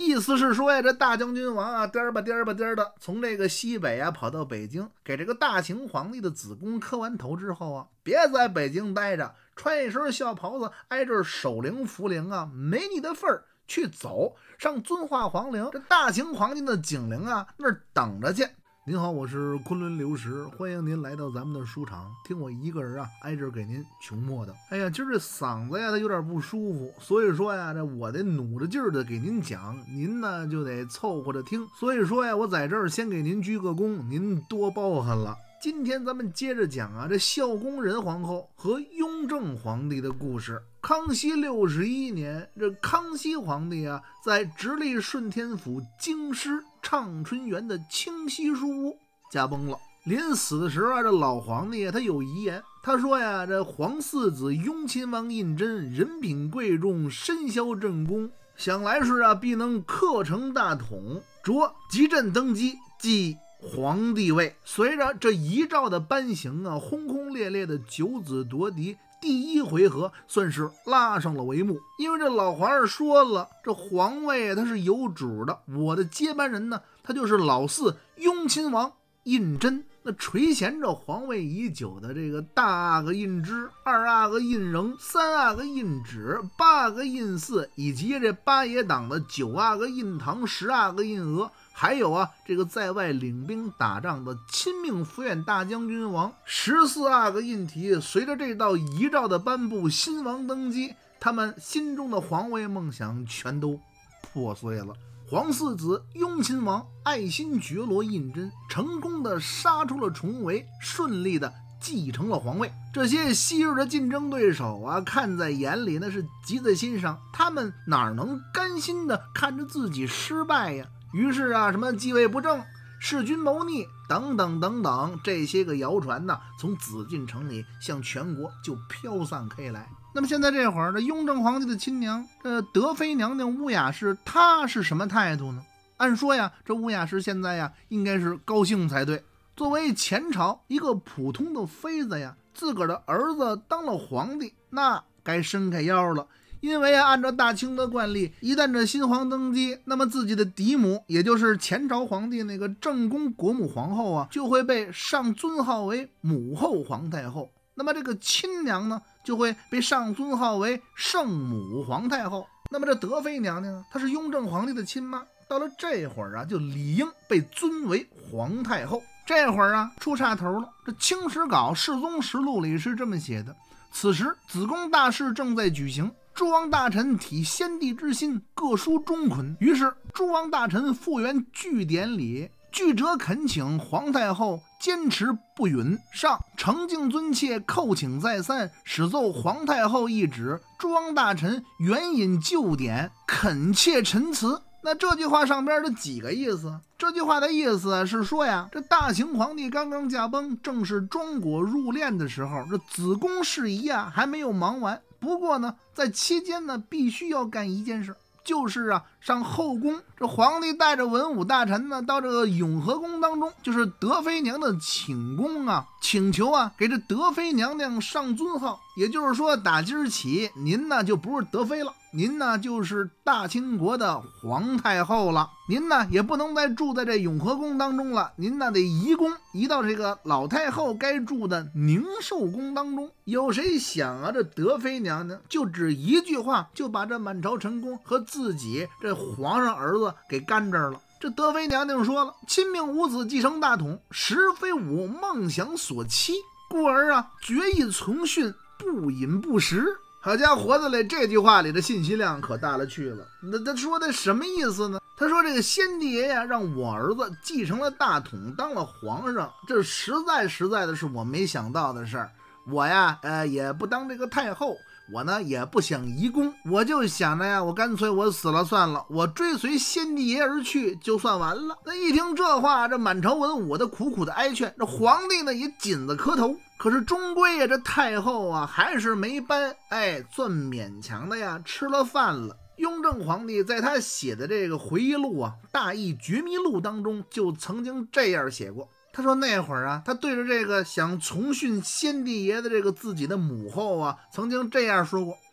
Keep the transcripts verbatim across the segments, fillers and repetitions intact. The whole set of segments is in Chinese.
意思是说呀，这大将军王啊，颠儿吧颠儿吧颠儿的，从这个西北啊跑到北京，给这个大秦皇帝的子宫磕完头之后啊，别在北京待着，穿一身孝袍子，挨这守灵扶灵啊，没你的份儿，去走上遵化皇陵，这大秦皇帝的景陵啊那儿等着去。您好，我是昆仑流石，欢迎您来到咱们的书场，听我一个人啊挨着给您穷墨的。哎呀，今儿这嗓子呀它有点不舒服，所以说呀，这我得努着劲儿的给您讲，您呢就得凑合着听。所以说呀，我在这儿先给您鞠个躬，您多包涵了。今天咱们接着讲啊，这孝恭仁皇后和雍正皇帝的故事。康熙六十一年，这康熙皇帝啊，在直隶顺天府京师畅春园的清溪书屋驾崩了。临死的时候啊，这老皇帝啊，他有遗言，他说呀，这皇四子雍亲王胤禛人品贵重，身肖正宫，想来是啊，必能克成大统，着急朕登基，即皇帝位。随着这遗诏的颁行啊，轰轰烈烈的九子夺嫡第一回合算是拉上了帷幕。因为这老皇上说了，这皇位他是有主的，我的接班人呢，他就是老四雍亲王胤禛。那垂涎着皇位已久的这个大阿哥胤支、二阿哥胤禛、三阿哥胤祉、八阿哥胤祀，以及这八爷党的九阿哥胤堂、十阿哥胤额，还有啊这个在外领兵打仗的亲命府院大将军王十四阿哥胤禔，随着这道遗诏的颁布，新王登基，他们心中的皇位梦想全都破碎了。皇四子雍亲王爱新觉罗胤禛成功的杀出了重围，顺利的继承了皇位。这些昔日的竞争对手啊，看在眼里，那是急在心上，他们哪能甘心的看着自己失败呀？于是啊，什么继位不正、弑君谋逆等等等等，这些个谣传呢，从紫禁城里向全国就飘散开来。那么现在这会儿，这雍正皇帝的亲娘，这德妃娘娘乌雅氏，她是什么态度呢？按说呀，这乌雅氏现在呀，应该是高兴才对。作为前朝一个普通的妃子呀，自个儿的儿子当了皇帝，那该伸开腰了。因为啊，按照大清的惯例，一旦这新皇登基，那么自己的嫡母，也就是前朝皇帝那个正宫国母皇后啊，就会被上尊号为母后皇太后。那么这个亲娘呢，就会被上尊号为圣母皇太后。那么这德妃娘娘呢，她是雍正皇帝的亲妈，到了这会儿啊，就理应被尊为皇太后。这会儿啊，出岔头了。这《清史稿·世宗实录》里是这么写的：此时子宫大事正在举行，诸王大臣体先帝之心，各抒忠捆。于是诸王大臣复原据典礼，据折恳请皇太后坚持不允，上承敬尊妾，叩请再三，始奏皇太后懿旨，诸王大臣援引旧典，恳切陈词。那这句话上边的几个意思？这句话的意思是说呀，这大秦皇帝刚刚驾崩，正是庄果入殓的时候，这子宫事宜啊还没有忙完。不过呢，在期间呢，必须要干一件事，就是啊，上后宫。这皇帝带着文武大臣呢，到这个永和宫当中，就是德妃娘的寝宫啊，请求啊，给这德妃娘娘上尊号。也就是说，打今儿起，您呢就不是德妃了，您呢就是大清国的皇太后了。您呢也不能再住在这永和宫当中了，您呢得移宫，移到这个老太后该住的宁寿宫当中。有谁想啊，这德妃娘娘就只一句话，就把这满朝臣工和自己这皇上儿子给干这儿了。这德妃娘娘说了，亲命五子继承大统，实非吾梦想所期，故而啊决意从训，不饮不食。好家伙的嘞，这句话里的信息量可大了去了。那他说的什么意思呢？他说这个先帝爷呀，让我儿子继承了大统，当了皇上，这实在实在的是我没想到的事儿。我呀，呃，也不当这个太后，我呢也不想移宫，我就想着呀，我干脆我死了算了，我追随先帝爷而去就算完了。那一听这话，这满朝文武的苦苦的哀劝，这皇帝呢也紧着磕头。可是终归呀，这太后啊还是没搬，哎，算勉强的呀吃了饭了。雍正皇帝在他写的这个回忆录啊《大义觉迷录》当中，就曾经这样写过。他说那会儿啊，他对着这个想从训先帝爷的这个自己的母后啊，曾经这样说过。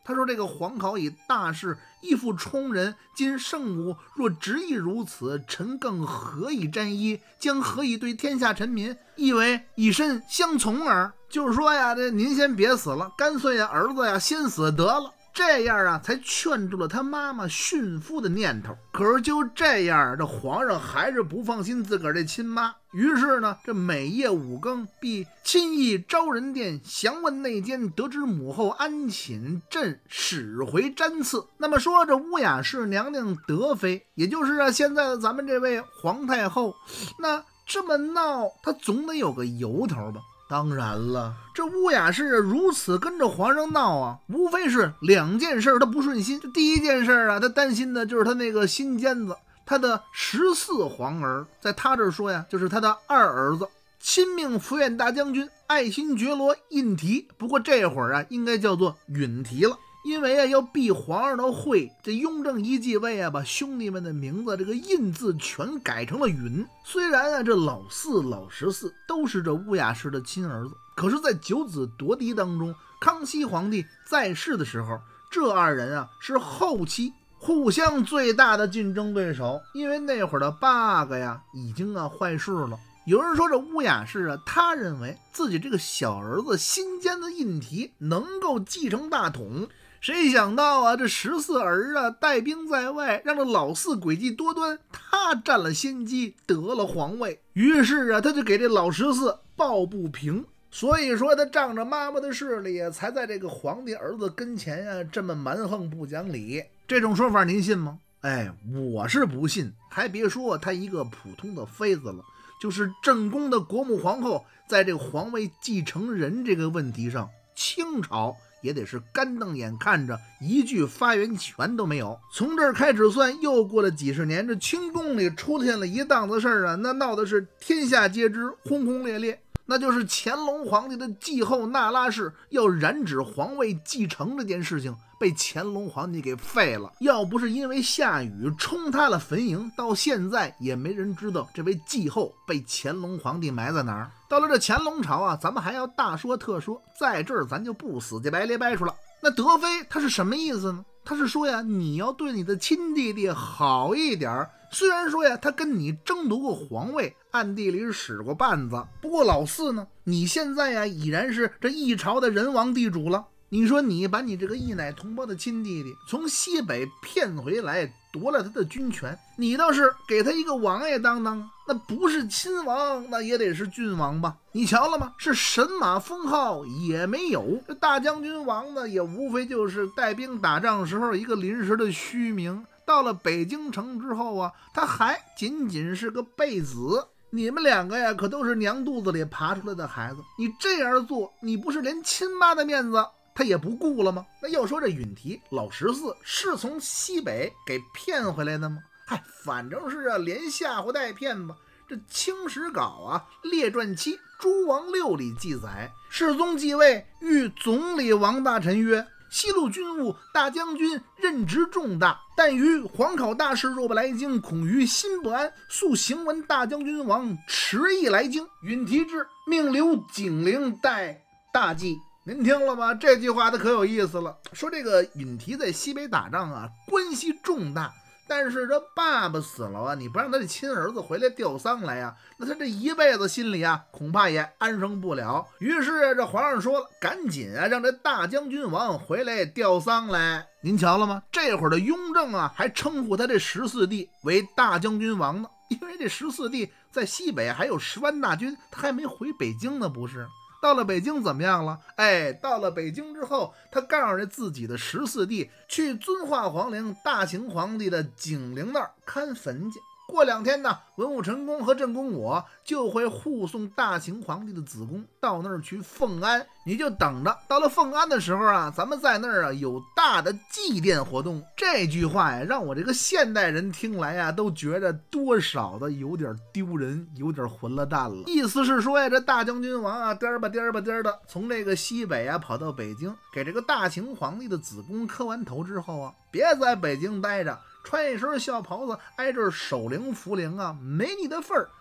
他说这个皇考以大事，义负冲人，今圣武若执意如此，臣更何以沾衣，将何以对天下臣民？意为以身相从耳。就是说呀，这您先别死了，干脆呀儿子呀先死得了。这样啊，才劝住了他妈妈殉父的念头。可是就这样，这皇上还是不放心自个儿这亲妈。于是呢，这每夜五更，必亲诣昭仁殿，详问内监，得知母后安寝，朕使回瞻赐。那么说，这乌雅氏娘娘德妃，也就是啊现在的咱们这位皇太后，那这么闹，她总得有个由头吧？当然了，这乌雅氏如此跟着皇上闹啊，无非是两件事他不顺心。这第一件事啊，他担心的就是他那个心尖子，他的十四皇儿，在他这儿说呀，就是他的二儿子，亲命福院大将军爱新觉罗胤禔。不过这会儿啊，应该叫做允禔了。因为啊要避皇上的讳，这雍正一继位啊，把兄弟们的名字这个胤字全改成了允。虽然啊这老四老十四都是这乌雅氏的亲儿子，可是在九子夺嫡当中，康熙皇帝在世的时候，这二人啊是后期互相最大的竞争对手。因为那会儿的八个呀已经啊坏事了。有人说这乌雅氏啊，他认为自己这个小儿子心尖子胤禔能够继承大统。谁想到啊，这十四儿啊带兵在外，让这老四诡计多端，他占了先机，得了皇位。于是啊，他就给这老十四抱不平。所以说他仗着妈妈的势力啊，才在这个皇帝儿子跟前啊这么蛮横不讲理。这种说法您信吗？哎，我是不信。还别说他一个普通的妃子了，就是正宫的国母皇后，在这个皇位继承人这个问题上，清朝也得是干瞪眼看着，一句发言权都没有。从这儿开始算，又过了几十年，这清宫里出现了一档子事儿啊，那闹的是天下皆知，轰轰烈烈。那就是乾隆皇帝的继后那拉氏要染指皇位继承这件事情，被乾隆皇帝给废了。要不是因为下雨冲塌了坟茔，到现在也没人知道这位继后被乾隆皇帝埋在哪儿。到了这乾隆朝啊，咱们还要大说特说，在这儿咱就不死乞白咧掰出了。那德妃他是什么意思呢？他是说呀，你要对你的亲弟弟好一点。虽然说呀，他跟你争夺过皇位，暗地里使过绊子，不过老四呢，你现在呀已然是这一朝的人王地主了。你说你把你这个一奶同胞的亲弟弟从西北骗回来，夺了他的军权，你倒是给他一个王爷当当，那不是亲王那也得是郡王吧？你瞧了吗？是神马封号也没有。这大将军王呢，也无非就是带兵打仗时候一个临时的虚名。到了北京城之后啊，他还仅仅是个贝子。你们两个呀，可都是娘肚子里爬出来的孩子，你这样做，你不是连亲妈的面子他也不顾了吗？那要说这允禔老十四是从西北给骗回来的吗？嗨，反正是啊，连吓唬带骗吧。这《清史稿》啊，列传七诸王六里记载，世宗继位，谕总理王大臣曰：西路军务大将军任职重大，但于皇考大事若不来京，恐于心不安，速行文大将军王迟意来京。允禔之，命留景陵待大计。您听了吗？这句话的可有意思了。说这个允禔在西北打仗啊，关系重大，但是这爸爸死了啊，你不让他的亲儿子回来吊丧来呀，那他这一辈子心里啊恐怕也安生不了。于是这皇上说了，赶紧啊让这大将军王回来吊丧来。您瞧了吗？这会儿的雍正啊还称呼他这十四弟为大将军王呢，因为这十四弟在西北还有十万大军，他还没回北京呢，不是？到了北京怎么样了？哎，到了北京之后，他告诉自己的十四弟去遵化皇陵大秦皇帝的景陵那儿看坟去。过两天呢，文武臣公和朕公我就会护送大秦皇帝的子宫到那儿去奉安，你就等着。到了奉安的时候啊，咱们在那儿啊有大的祭奠活动。这句话呀，让我这个现代人听来啊，都觉得多少的有点丢人，有点混了蛋了。意思是说呀，这大将军王啊，颠儿吧颠儿吧颠儿的，从这个西北啊跑到北京，给这个大秦皇帝的子宫磕完头之后啊，别在北京待着。穿一身孝袍子，挨这守灵扶灵啊，没你的份儿。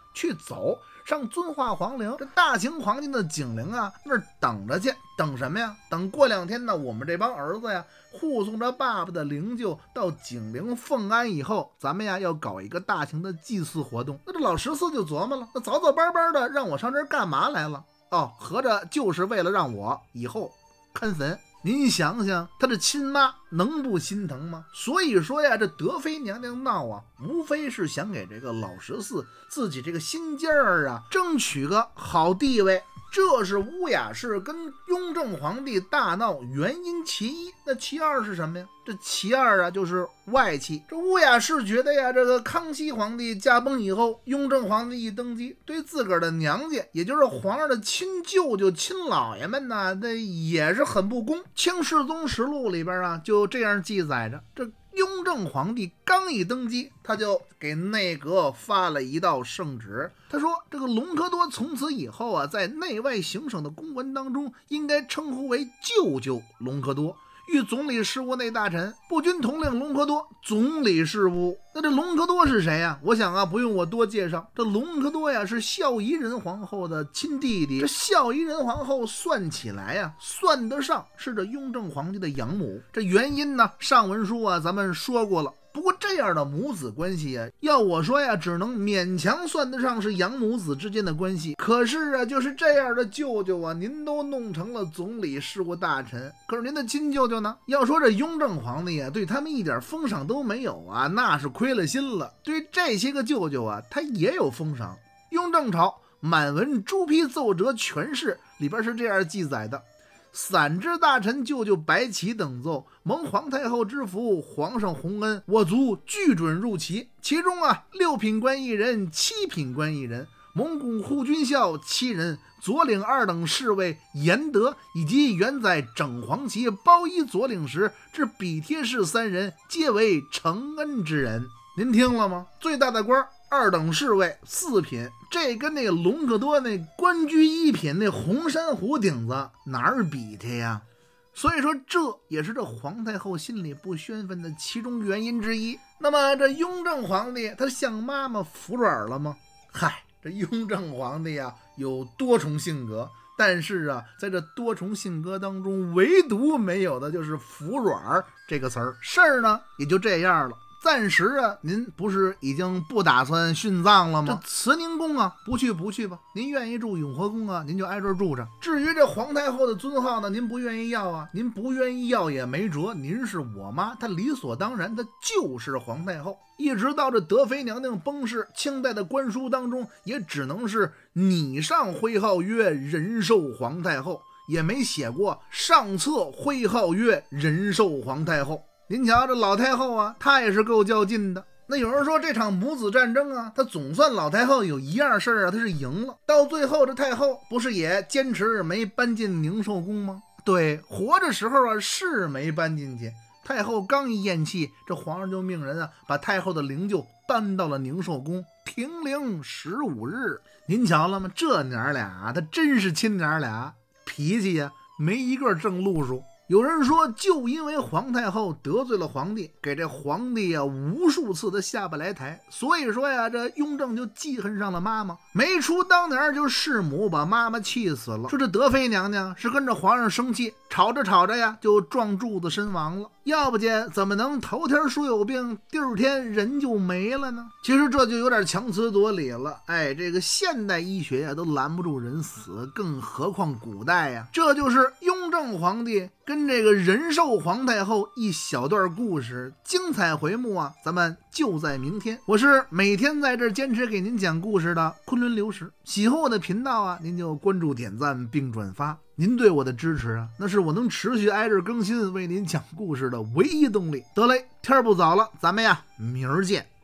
去走。上遵化皇陵，这大秦皇帝的景陵啊，那儿等着去，等什么呀？等过两天呢，我们这帮儿子呀，护送着爸爸的灵柩到景陵奉安以后，咱们呀要搞一个大型的祭祀活动。那这老十四就琢磨了，那早早班班的让我上这儿干嘛来了？哦，合着就是为了让我以后看坟。您想想，他的亲妈能不心疼吗？所以说呀，这德妃娘娘闹啊，无非是想给这个老十四自己这个心尖儿啊，争取个好地位。这是乌雅氏跟雍正皇帝大闹原因其一。那其二是什么呀？这其二啊，就是外戚。这乌雅氏觉得呀，这个康熙皇帝驾崩以后，雍正皇帝一登基，对自个儿的娘家，也就是皇上的亲舅舅、亲老爷们呢，那也是很不公。《清世宗实录》里边啊，就这样记载着，这雍正皇帝刚一登基，他就给内阁发了一道圣旨，他说这个隆科多从此以后啊，在内外行省的公文当中，应该称呼为舅舅隆科多。御总理事务内大臣、步军统领隆科多，总理事务。那这隆科多是谁呀？我想啊，不用我多介绍，这隆科多呀是孝仪仁皇后的亲弟弟。这孝仪仁皇后算起来呀，算得上是这雍正皇帝的养母。这原因呢，上文书啊咱们说过了。不过这样的母子关系啊，要我说呀，只能勉强算得上是养母子之间的关系。可是啊，就是这样的舅舅啊，您都弄成了总理事务大臣，可是您的亲舅舅呢？要说这雍正皇帝啊，对他们一点封赏都没有啊，那是亏了心了。对于这些个舅舅啊，他也有封赏。雍正朝满文朱批奏折全释里边是这样记载的：散之大臣舅舅白起等奏，蒙皇太后之福，皇上洪恩，我族俱准入齐。其中啊，六品官一人，七品官一人，蒙古护军校七人，左领二等侍卫严德，以及原在整黄旗包衣左领时之比贴士三人，皆为承恩之人。您听了吗？最大的官二等侍卫四品，这跟那个隆科多那官居一品那红珊瑚顶子哪儿比去呀？所以说这也是这皇太后心里不宣愤的其中原因之一。那么这雍正皇帝他向妈妈服软了吗？嗨，这雍正皇帝啊有多重性格，但是啊在这多重性格当中，唯独没有的就是服软这个词儿。事儿呢也就这样了。暂时啊，您不是已经不打算殉葬了吗？这慈宁宫啊，不去不去吧。您愿意住永和宫啊，您就挨这儿住着。至于这皇太后的尊号呢，您不愿意要啊，您不愿意要也没辙。您是我妈，她理所当然，她就是皇太后。一直到这德妃娘娘崩逝，清代的官书当中也只能是拟上徽号曰仁寿皇太后，也没写过上册徽号曰仁寿皇太后。您瞧这老太后啊，她也是够较劲的。那有人说这场母子战争啊，她总算老太后有一样事儿啊，她是赢了。到最后这太后不是也坚持没搬进宁寿宫吗？对，活着时候啊是没搬进去。太后刚一咽气，这皇上就命人啊把太后的灵柩搬到了宁寿宫，停灵十五日。您瞧了吗？这娘俩他真是亲娘俩，脾气呀没一个正路数。有人说，就因为皇太后得罪了皇帝，给这皇帝啊无数次的下不来台，所以说呀，这雍正就记恨上了妈妈。没出当年就弑母，把妈妈气死了。说这德妃娘娘是跟着皇上生气，吵着吵着呀就撞柱子身亡了。要不然怎么能头天说有病，第二天人就没了呢？其实这就有点强词夺理了。哎，这个现代医学呀都拦不住人死，更何况古代呀。这就是雍正皇帝跟这个仁寿皇太后一小段故事，精彩回目啊，咱们就在明天。我是每天在这坚持给您讲故事的昆仑流石，喜欢我的频道啊，您就关注、点赞并转发。您对我的支持啊，那是我能持续挨着更新为您讲故事的唯一动力。得嘞，天不早了，咱们呀明儿见。